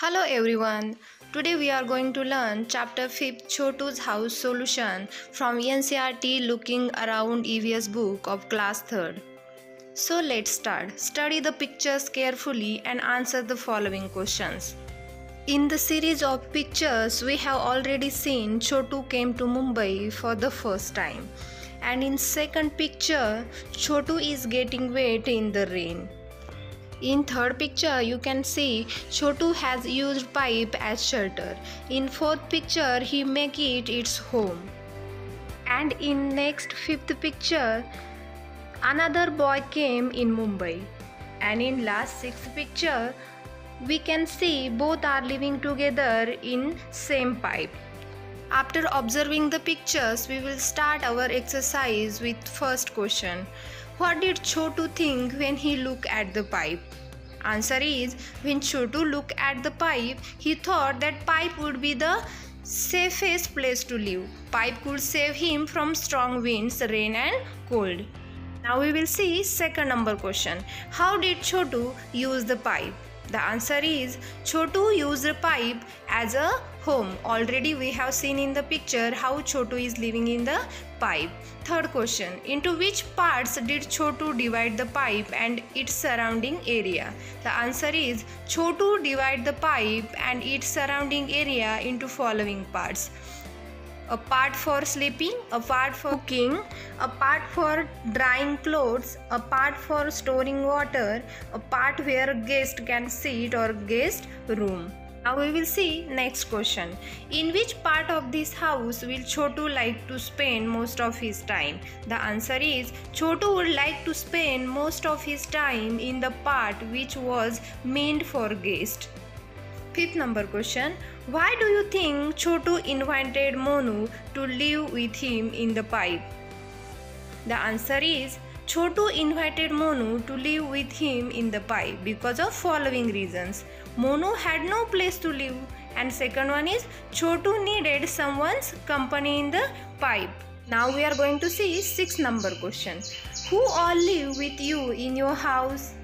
Hello everyone. Today we are going to learn chapter 5 Chotu's House Solution from NCERT Looking Around EVS book of class 3rd. So let's start. Study the pictures carefully and answer the following questions. In the series of pictures we have already seen Chotu came to Mumbai for the first time. And in second picture Chotu is getting wet in the rain. In third picture you can see Chotu has used pipe as shelter. In fourth picture he make it its home. And in next fifth picture another boy came in Mumbai. And in last sixth picture we can see both are living together in same pipe. After observing the pictures we will start our exercise with first question. What did Chotu think when he looked at the pipe? Answer is, when Chotu looked at the pipe, he thought that pipe would be the safest place to live. Pipe could save him from strong winds, rain and cold. Now we will see second number question. How did Chotu use the pipe? The answer is, Chotu used the pipe as a home. Already we have seen in the picture how Chotu is living in the pipe. Third question. Into which parts did Chotu divide the pipe and its surrounding area? The answer is, Chotu divide the pipe and its surrounding area into following parts. A part for sleeping, a part for cooking, a part for drying clothes, a part for storing water, a part where guest can sit or guest room. Now we will see next question. In which part of this house will Chotu like to spend most of his time? The answer is, Chotu would like to spend most of his time in the part which was meant for guests. Fifth number question. Why do you think Chotu invited Monu to live with him in the pipe? The answer is, Chotu invited Monu to live with him in the pipe because of following reasons. Monu had no place to live, and second one is Chotu needed someone's company in the pipe. Now we are going to see sixth number question. Who all live with you in your house?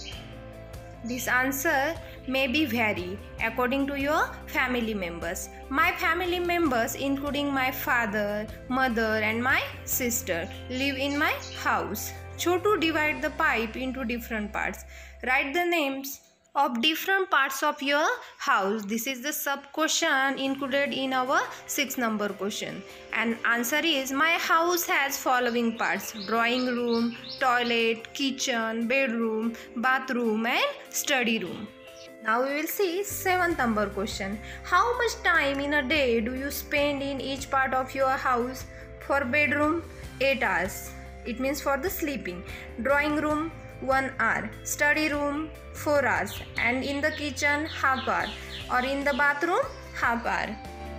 This answer may be vary according to your family members. My family members, including my father, mother and my sister, live in my house. Chotu divide the pipe into different parts. Write the names of different parts of your house. This is the sub question included in our 6 number question. And answer is, my house has following parts: drawing room, toilet, kitchen, bedroom, bathroom and study room. Now we will see 7th number question. How much time in a day do you spend in each part of your house? For bedroom, 8 hours. It means for the sleeping. Drawing room, 1 hour. Study room, 4 hours. And in the kitchen, half hour. Or in the bathroom, half hour.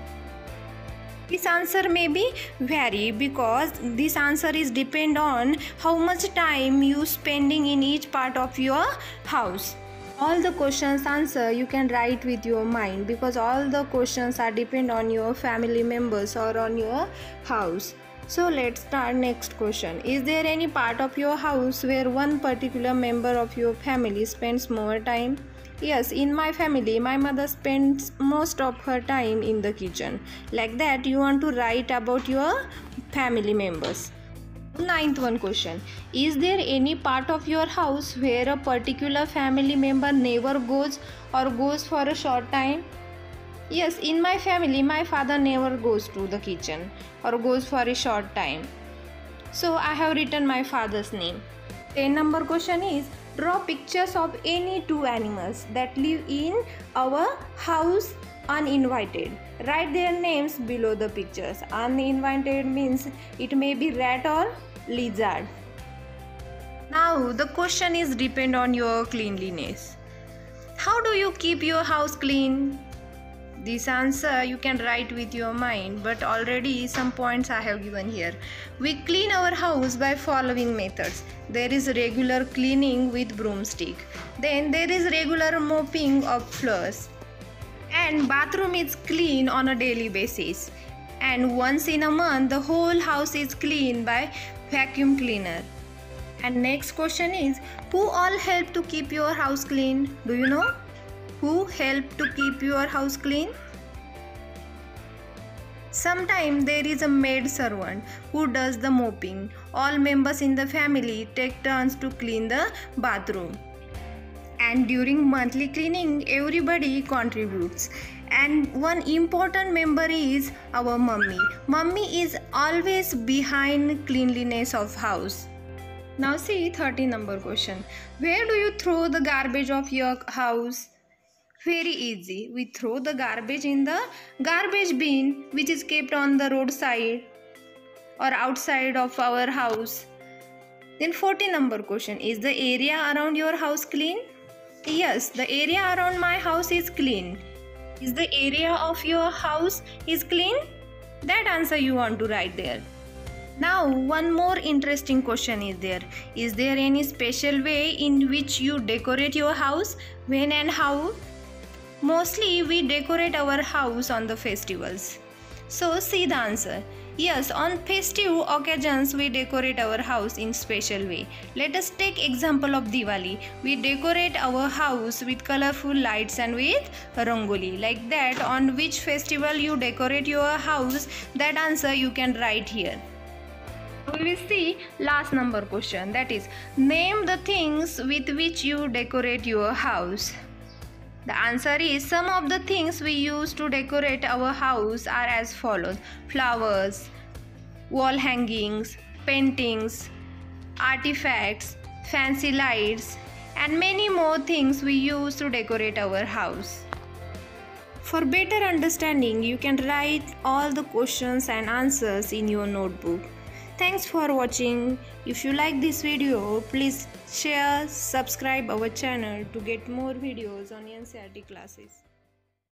This answer may be vary because this answer is depend on how much time you spending in each part of your house. All the questions answer you can write with your mind because all the questions are depend on your family members or on your house. So let's start next question. Is there any part of your house where one particular member of your family spends more time? Yes, in my family, my mother spends most of her time in the kitchen. Like that, you want to write about your family members. Ninth one question. Is there any part of your house where a particular family member never goes or goes for a short time? Yes, in my family, my father never goes to the kitchen or goes for a short time. So I have written my father's name. 10 number question is, draw pictures of any two animals that live in our house uninvited. Write their names below the pictures. Uninvited means it may be rat or lizard. Now the question is depend on your cleanliness. How do you keep your house clean? This answer you can write with your mind, but already some points I have given here. We clean our house by following methods. There is regular cleaning with broomstick. Then there is regular mopping of floors. And bathroom is clean on a daily basis. And once in a month the whole house is cleaned by vacuum cleaner. And next question is, who all help to keep your house clean? Do you know? who help to keep your house clean? Sometimes there is a maid servant who does the mopping. All members in the family take turns to clean the bathroom. And during monthly cleaning, everybody contributes. And one important member is our mummy. Mummy is always behind cleanliness of house. Now see 30 number question. Where do you throw the garbage of your house? Very easy. We throw the garbage in the garbage bin which is kept on the roadside or outside of our house. Then 40 number question. Is the area around your house clean? Yes, the area around my house is clean. Is the area of your house is clean? That answer you want to write there. Now one more interesting question is there. Is there any special way in which you decorate your house? When and how? Mostly we decorate our house on the festivals. So see the answer. Yes, on festive occasions we decorate our house in special way. Let us take example of Diwali. We decorate our house with colorful lights and with rangoli. Like that, on which festival you decorate your house, that answer you can write here. We will see last number question, that is, name the things with which you decorate your house. The answer is, some of the things we use to decorate our house are as follows: flowers, wall hangings, paintings, artifacts, fancy lights, and many more things we use to decorate our house. For better understanding, you can write all the questions and answers in your notebook. Thanks for watching. If you like this video, please share, subscribe our channel to get more videos on NCERT classes.